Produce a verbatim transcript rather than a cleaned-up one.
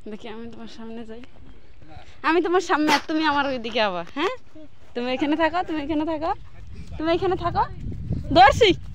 দেখি আমি তোমার সামনে যাই, আমি তোমার সামনে আর তুমি আমার ওইদিকে আবার। হ্যাঁ তুমি এখানে থাকো, তুমি এখানে থাকো, তুমি এখানে থাকো, ধরছি।